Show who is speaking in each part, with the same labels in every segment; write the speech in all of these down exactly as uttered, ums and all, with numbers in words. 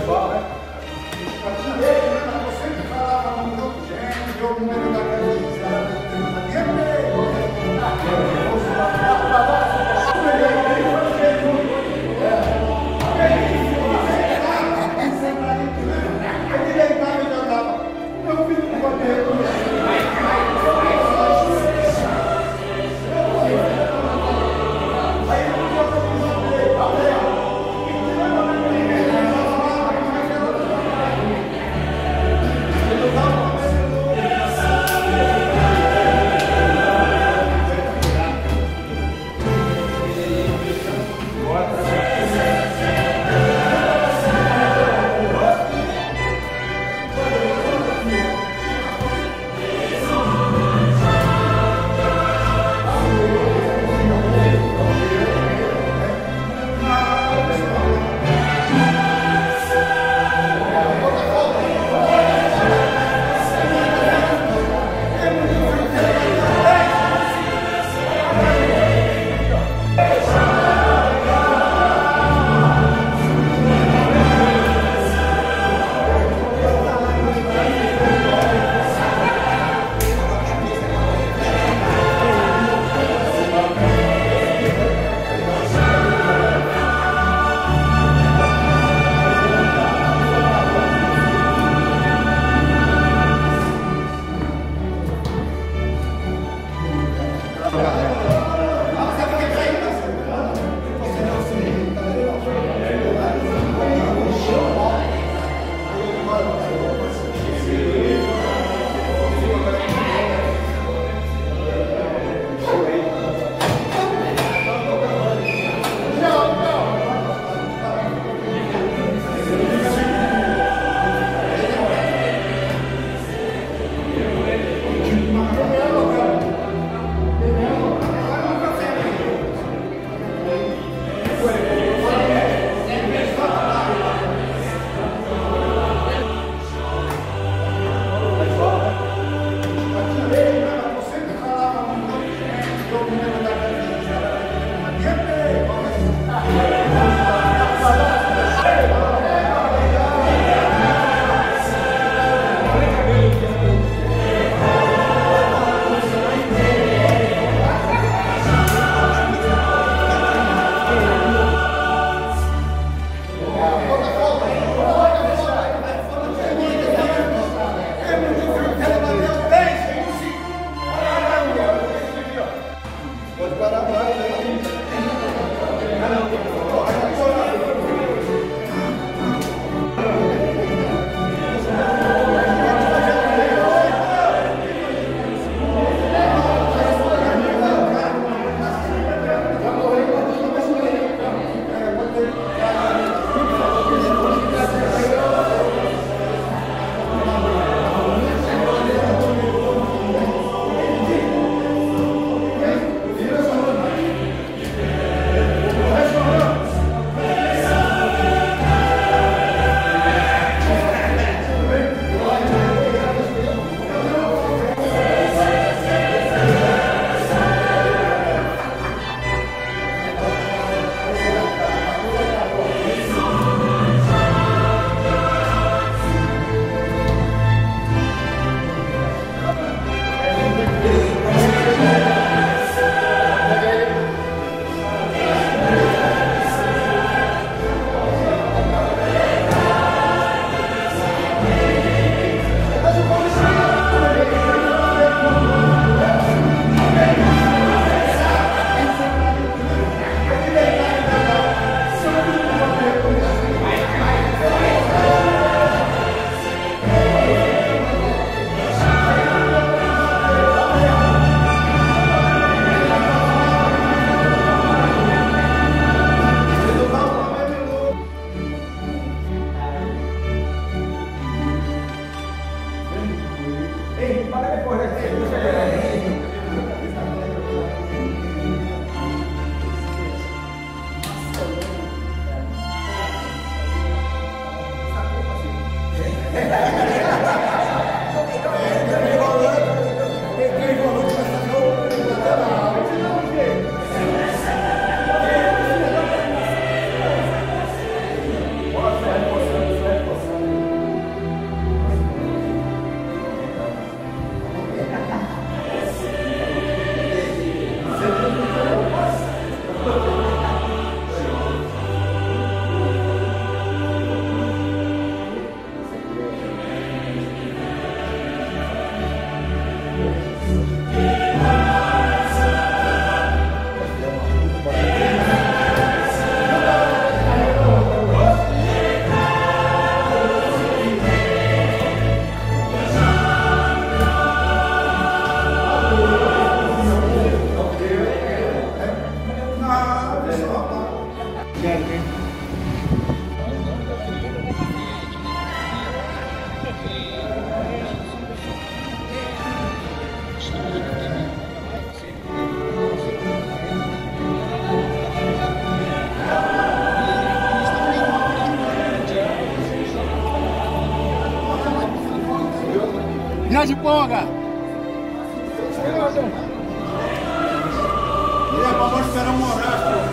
Speaker 1: Pode Jadiponga. Vamos esperar um horário.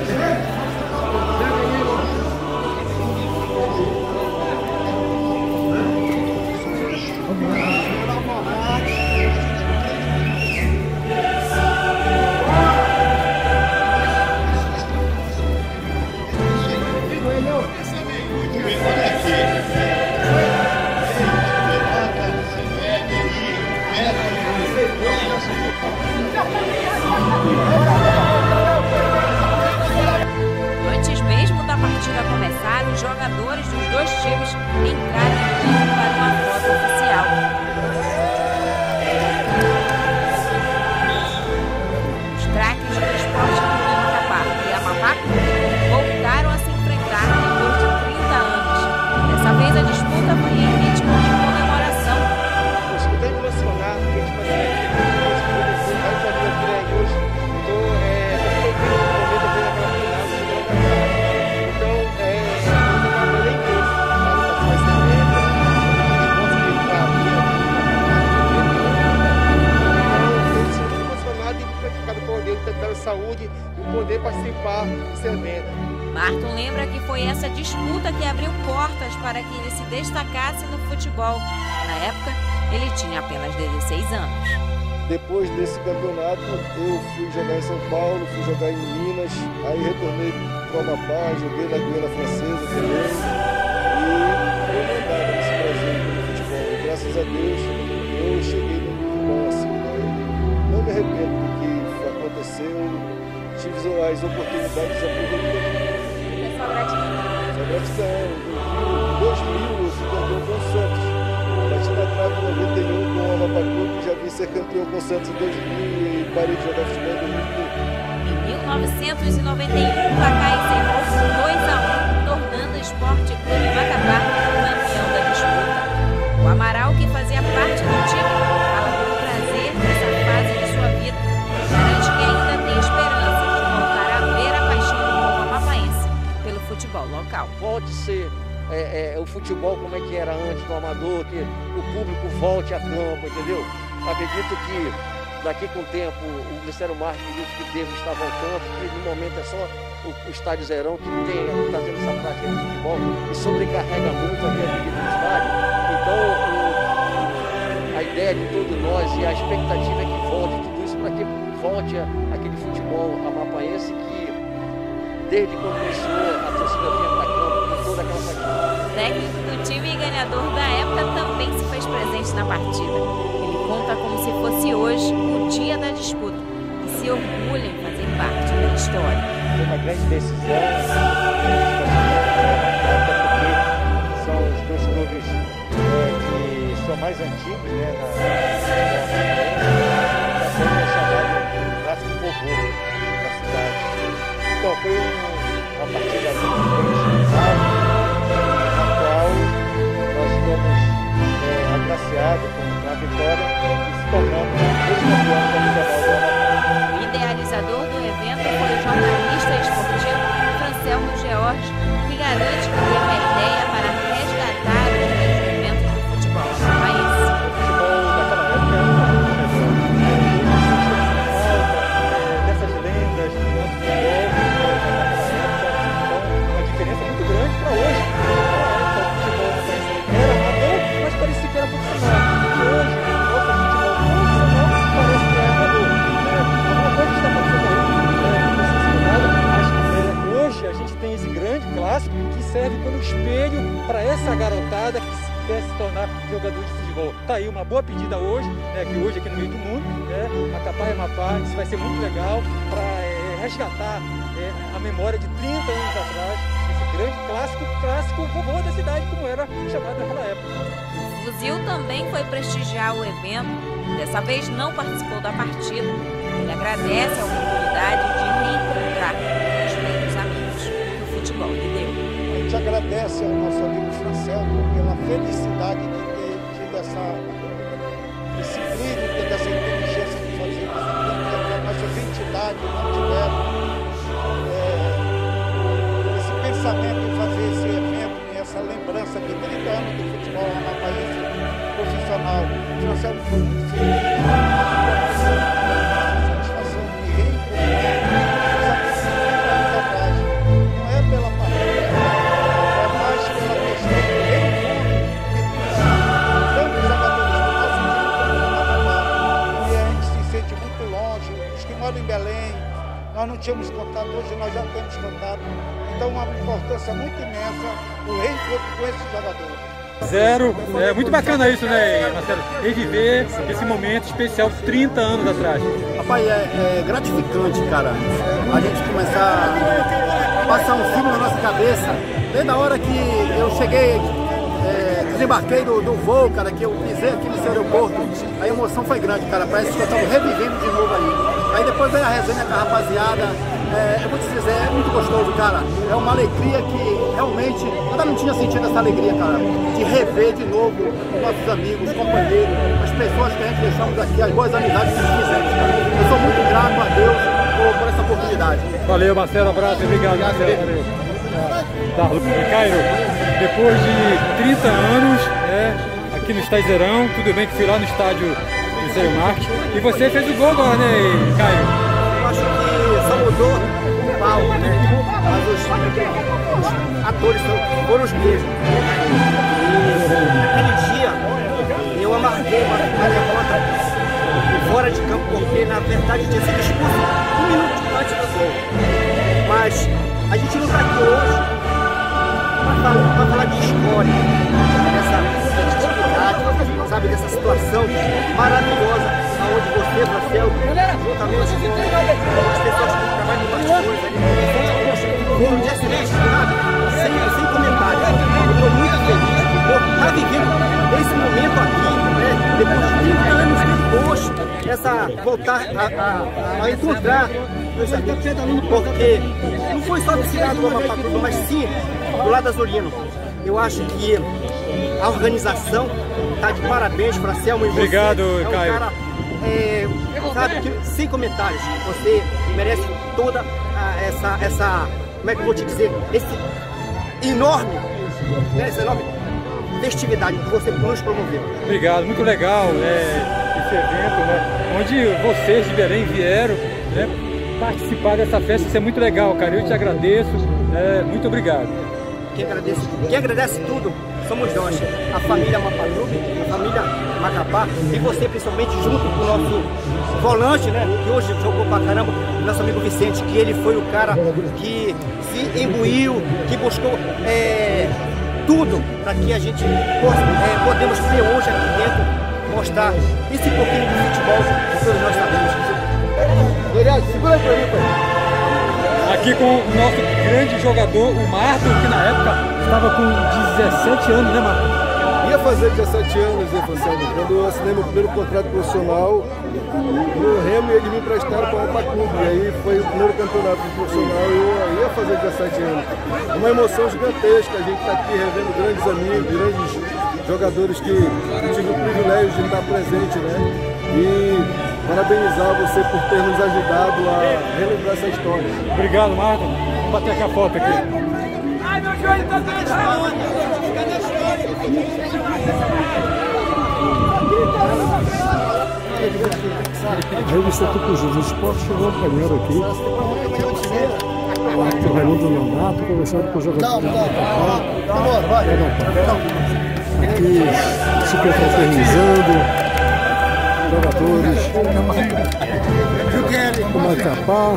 Speaker 2: Antes mesmo da partida começar, os jogadores dos dois times entraram em campo para uma foto oficial. Os craques do Esporte Clube Macapá e Amapá voltaram a se enfrentar depois de trinta anos. Dessa vez a disputa foi em ritmo de comemoração.
Speaker 3: Eu estou bem emocionado, porque tipo assim, saúde e poder participar desse evento.
Speaker 2: Marton lembra que foi essa disputa que abriu portas para que ele se destacasse no futebol. Na época, ele tinha apenas dezesseis anos.
Speaker 4: Depois desse campeonato, eu fui jogar em São Paulo, fui jogar em Minas, aí retornei para o Amapá, joguei na Guiana Francesa também e fui mandado nesse Brasil no futebol. E, graças a Deus, eu cheguei no muito bom assim, né? Não me arrependo do que aconteceu, tive as oportunidades, aproveitei.
Speaker 2: É só gratidão.
Speaker 4: Só gratidão. Em dois mil, eu fui campeão com o Santos. Bati na trave em noventa e um com o Amapá Clube, já vim ser campeão com o Santos em dois mil e parei de jogar futebol em dois mil e um.
Speaker 2: Em mil novecentos e noventa e um, o placar encerrou por dois a um, tornando o Esporte Clube Macapá campeão da disputa. O Amaral, que fazia parte do time, fala com prazer nessa fase de sua vida. Garante que ainda tem esperança de voltar a ver a paixão do povo amapaense pelo futebol local.
Speaker 3: Volte a ser é, é, o futebol como é que era antes do amador, que o público volte a campo, entendeu? Acredito que daqui com o tempo o Glicério Marques diz que deve estar voltando, que no momento é só o, o estádio Zerão que tem, está tendo essa prática de futebol e sobrecarrega muito aqui a vida do estádio. Então o, a ideia de todos nós e a expectativa é que volte tudo isso para que volte a, aquele futebol amapaense que desde quando começou a torcida vinha para campo com toda aquela paixão.
Speaker 2: O técnico do time e ganhador da época também se fez presente na partida. Ele conta como se fosse hoje o dia da disputa e se orgulha em fazer parte da história.
Speaker 3: Foi uma grande decisão, porque são os dois clubes é, que são mais antigos, né, na, na, na, chamado Clássico Povô da cidade. Então foi uma partida muito disputada, na qual nós fomos é, agraciados com a vitória e se tornamos o campeão profissional do Amapá.
Speaker 2: O idealizador do evento foi o jornalista esportivo Francelmo George, que garante que teve a ideia para resgatar os grandes momentos do futebol amapaense.
Speaker 3: O futebol daquela época era muito melhor. Dessas lendas do nosso futebol daquela época, então uma diferença muito grande para hoje. Naquela época o futebol era amador, mas parecia que era profissional. E hoje, o futebol profissional parece que é amador. Alguma coisa está acontecendo aí, mas hoje a gente tem esse grande clássico que serve como espelho para essa garotada que quer se tornar jogador de futebol. Tá aí uma boa pedida hoje, né, que hoje aqui no meio do mundo, né, Macapá e Amapá, isso vai ser muito legal para é, resgatar é, a memória de trinta anos atrás, esse grande clássico, clássico vovô da cidade, como era chamado naquela época.
Speaker 2: O Fuzil também foi prestigiar o evento, dessa vez não participou da partida. Ele agradece a oportunidade de reencontrar os velhos amigos que o futebol lhe deu.
Speaker 4: A gente agradece ao nosso amigo Francelmo pela felicidade de ter tido essa disciplina, dessa inteligência de fazer isso, que a nossa identidade não tiveram é, esse pensamento em fazer esse evento, essa lembrança de trinta anos do futebol amapaense profissional.
Speaker 5: O Anselmo foi muito feliz. Satisfação de reencontrar os amigos atrás. Não é pela partida, é mais pela questão do reencontro de tantos jogadores do nosso time como do Macapá. E a gente se sente muito longe. Os que moram em Belém, nós não tínhamos contato, hoje nós já temos contato. Então, uma importância muito imensa o reencontro com esses jogadores.
Speaker 6: Zero, é muito bacana isso, né, Marcelo? Reviver esse momento especial trinta anos atrás.
Speaker 7: Rapaz, é, é gratificante, cara, a gente começar a passar um filme na nossa cabeça. Desde a hora que eu cheguei, é, desembarquei do, do voo, cara, que eu pisei aqui nesse aeroporto, a emoção foi grande, cara, parece que eu estava revivendo de novo aí. Aí depois veio a resenha com a rapaziada, é, eu vou te dizer, é muito gostoso, cara. É uma alegria que realmente, eu ainda não tinha sentido essa alegria, cara, de rever de novo os nossos amigos, companheiros, as pessoas que a gente deixamos aqui, as boas amizades que fizemos, cara. Eu sou muito grato a Deus por, por essa oportunidade.
Speaker 6: Valeu, Marcelo, abraço, obrigado, Marcelo. Valeu. Tá, Cairo, depois de trinta anos, é, aqui no Estádio Zerão, tudo bem que fui lá no estádio do Célio Marques, e você fez o gol agora, né, Cairo?
Speaker 7: Eu acho que só mudou o palco, né? Mas os, os atores foram os mesmos. E naquele dia eu amarguei uma, uma derrota fora de campo, porque na verdade tinha sido expulso um minuto antes do gol. Mas a gente não está aqui hoje para falar, para falar de história, dessa competitividade, sabe, dessa situação maravilhosa, onde você, Marcelo, juntamente com as pessoas que trabalham em bastidores ali, foram de excelente, sabe? Sem, sem comentários. Eu estou muito feliz por estar vivendo esse momento aqui, né? Depois de trinta anos depois, essa, voltar a, a, a encontrar meus amigos, porque não foi só do cidade do Amapá, mas sim do lado azulino. Eu acho que a organização está de parabéns para Selma e você.
Speaker 6: Obrigado,
Speaker 7: é um
Speaker 6: Caio.
Speaker 7: Cara, é, sabe, que, sem comentários, você merece toda a, essa, essa, como é que eu vou te dizer, esse enorme, né, essa enorme festividade que você nos promoveu.
Speaker 6: Obrigado, muito legal, né, esse evento, né, onde vocês de Belém vieram, né, participar dessa festa, isso é muito legal, cara, eu te agradeço, é, muito obrigado.
Speaker 7: Quem agradece, quem agradece tudo somos nós, a família Mapalube, a família Macapá, e você principalmente junto com o nosso volante, né, que hoje jogou pra caramba, nosso amigo Vicente, que ele foi o cara que se imbuiu, que buscou é, tudo para que a gente possa, é, podemos ter hoje aqui dentro, mostrar esse pouquinho de futebol que todos nós sabemos.
Speaker 4: Vereado, segura aí pra mim, pai.
Speaker 6: Aqui com o nosso grande jogador, o Marco, que na época estava com dezessete anos, né, Marco?
Speaker 4: Ia fazer dezessete anos, hein, Marcelo? Quando eu assinei meu primeiro contrato profissional, no Remo eles me emprestaram para o Amapá Clube. E aí foi o primeiro campeonato profissional e eu ia fazer dezessete anos. Uma emoção gigantesca, a gente está aqui revendo grandes amigos, grandes jogadores que eu tive o privilégio de estar presente, né? E parabenizar você por ter nos ajudado a relembrar essa história.
Speaker 6: Obrigado, Marco. Vamos bater aqui a foto aqui.
Speaker 1: Ai, meu joelho tá doendo.
Speaker 8: A revista Tucuju dos Esportes chegou acompanhando aqui o Arthur Raimundo Leonato conversando com o jogador de Macapá. Aqui se confraternizando. Jogadores do Macapá.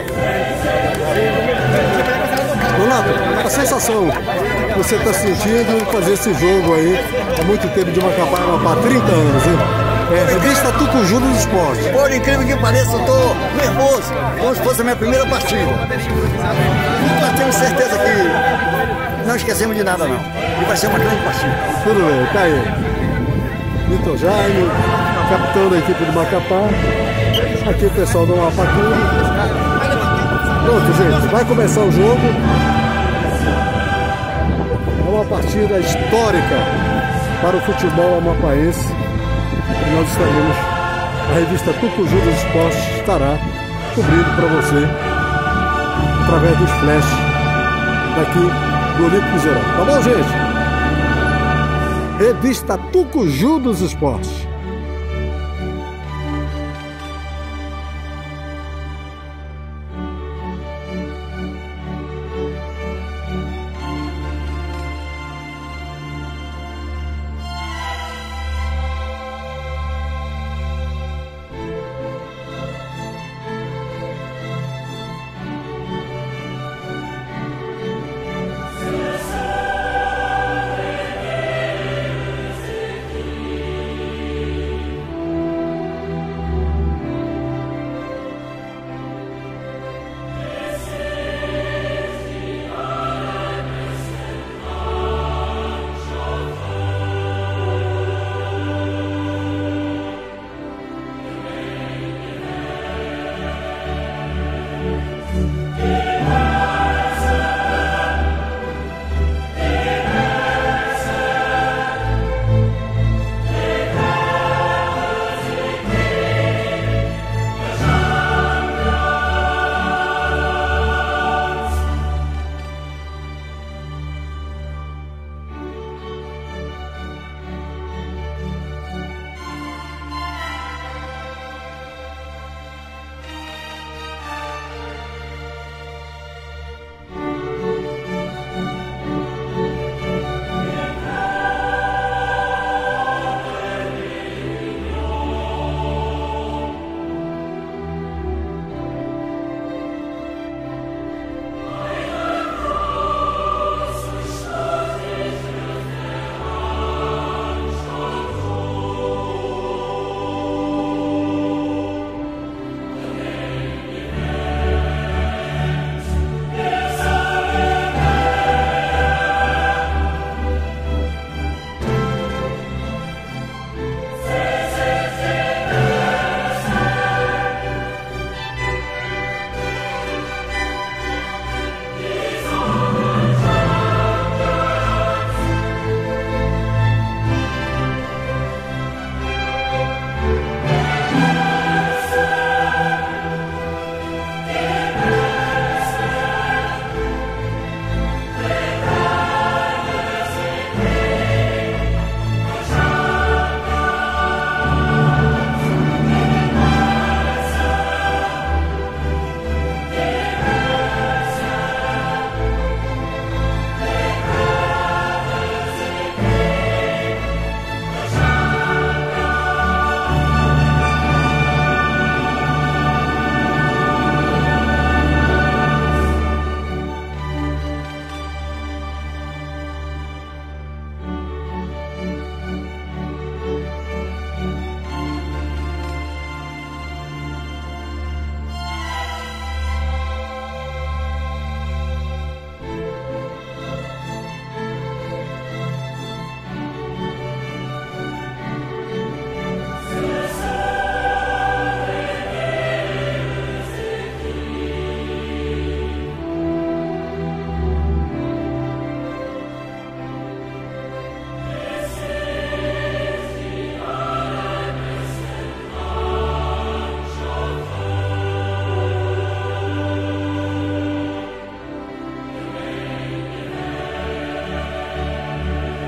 Speaker 8: Donato, a sensação que você está sentindo em fazer esse jogo aí há muito tempo de Macapá, há trinta anos, hein? É, revista Tucuju dos Esportes.
Speaker 9: Por incrível que pareça, eu estou nervoso, como se fosse a minha primeira partida. E nós temos certeza que não esquecemos de nada, não. E vai ser uma grande partida.
Speaker 8: Tudo bem, tá aí. Vitor Jaime, capitão da equipe do Macapá. Aqui o pessoal do Amapá Clube. Pronto, gente, vai começar o jogo. É uma partida histórica para o futebol amapaense. E nós estaremos, a revista Tucuju dos Esportes estará cobrindo para você através dos flashes daqui do Olímpico Zerão. Tá bom, gente? Revista Tucuju dos Esportes.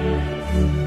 Speaker 2: Amapá.